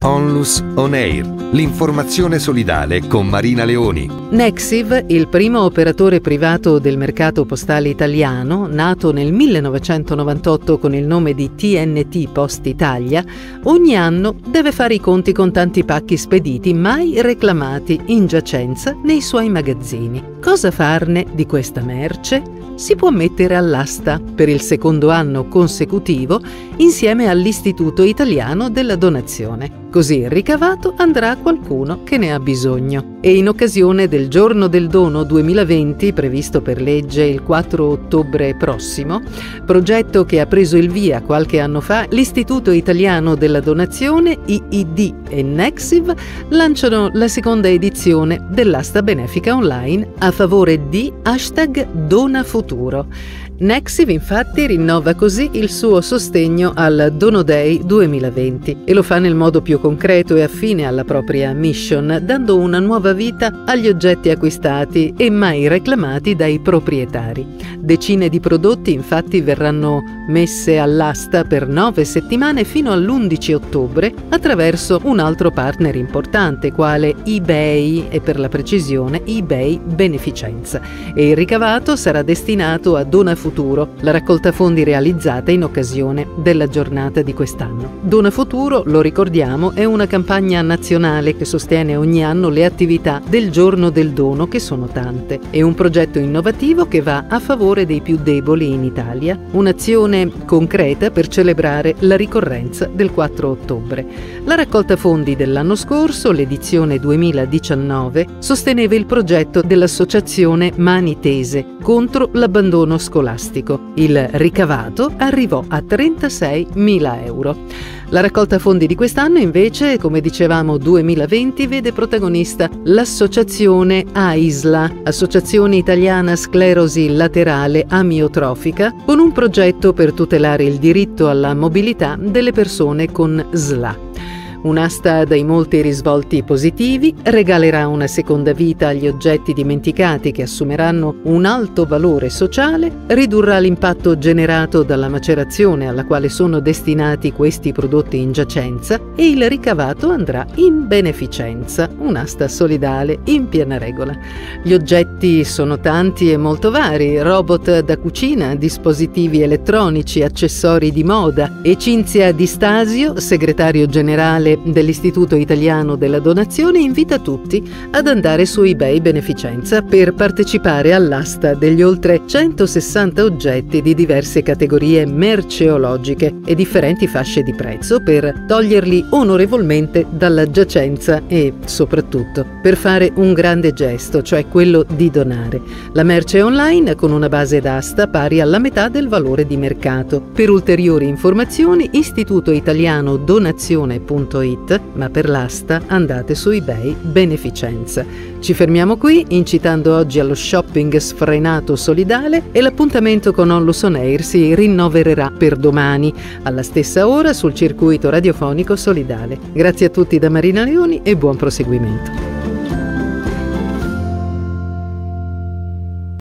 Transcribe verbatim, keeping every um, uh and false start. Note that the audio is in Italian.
Onlus On Air, l'informazione solidale con Marina Leoni. Nexiv, il primo operatore privato del mercato postale italiano, nato nel millenovecentonovantotto con il nome di T N T Post Italia, ogni anno deve fare i conti con tanti pacchi spediti mai reclamati in giacenza nei suoi magazzini. Cosa farne di questa merce? Si può mettere all'asta per il secondo anno consecutivo insieme all'Istituto Italiano della Donazione. Così il ricavato andrà a qualcuno che ne ha bisogno. E in occasione del Giorno del Dono duemilaventi, previsto per legge il quattro ottobre prossimo, progetto che ha preso il via qualche anno fa, l'Istituto Italiano della Donazione, I I D e Nexiv lanciano la seconda edizione dell'asta benefica online a favore di hashtag Donafuturo. Nexiv infatti rinnova così il suo sostegno al Dono Day duemilaventi e lo fa nel modo più concreto e affine alla propria mission, dando una nuova vita agli oggetti acquistati e mai reclamati dai proprietari. Decine di prodotti infatti verranno messe all'asta per nove settimane fino all'undici ottobre attraverso un altro partner importante quale eBay e per la precisione eBay Beneficenza, e il ricavato sarà destinato a Donafuturo, la raccolta fondi realizzata in occasione della giornata di quest'anno. Donafuturo, lo ricordiamo, è una campagna nazionale che sostiene ogni anno le attività del Giorno del Dono, che sono tante. È un progetto innovativo che va a favore dei più deboli in Italia, un'azione concreta per celebrare la ricorrenza del quattro ottobre. La raccolta fondi dell'anno scorso, l'edizione duemiladiciannove, sosteneva il progetto dell'associazione Mani Tese contro l'abbandono scolastico. Il ricavato arrivò a trentaseimila euro. La raccolta fondi di quest'anno invece, come dicevamo duemilaventi, vede protagonista l'associazione AISLA, Associazione Italiana Sclerosi Laterale Amiotrofica, con un progetto per tutelare il diritto alla mobilità delle persone con S L A. Un'asta dai molti risvolti positivi regalerà una seconda vita agli oggetti dimenticati che assumeranno un alto valore sociale, ridurrà l'impatto generato dalla macerazione alla quale sono destinati questi prodotti in giacenza e il ricavato andrà in beneficenza, un'asta solidale in piena regola. Gli oggetti sono tanti e molto vari: robot da cucina, dispositivi elettronici, accessori di moda. E Cinzia Di Stasio, segretario generale dell'Istituto Italiano della Donazione, invita tutti ad andare su eBay Beneficenza per partecipare all'asta degli oltre centosessanta oggetti di diverse categorie merceologiche e differenti fasce di prezzo, per toglierli onorevolmente dalla giacenza e, soprattutto, per fare un grande gesto, cioè quello di donare. La merce è online con una base d'asta pari alla metà del valore di mercato. Per ulteriori informazioni istituto italiano donazione punto it, ma per l'asta andate su eBay Beneficenza. Ci fermiamo qui incitando oggi allo shopping sfrenato solidale, e l'appuntamento con Onlus On Air si rinnovererà per domani alla stessa ora sul circuito radiofonico solidale. Grazie a tutti da Marina Leoni e buon proseguimento.